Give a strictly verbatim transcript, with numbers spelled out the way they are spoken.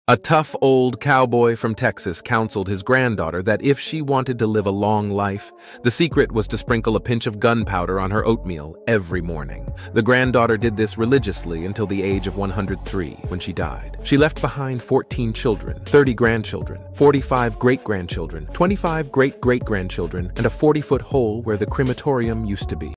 A tough old cowboy from Texas counseled his granddaughter that if she wanted to live a long life, the secret was to sprinkle a pinch of gunpowder on her oatmeal every morning. The granddaughter did this religiously until the age of one hundred three, when she died. She left behind fourteen children, thirty grandchildren, forty-five great-grandchildren, twenty-five great-great-grandchildren, and a forty-foot hole where the crematorium used to be.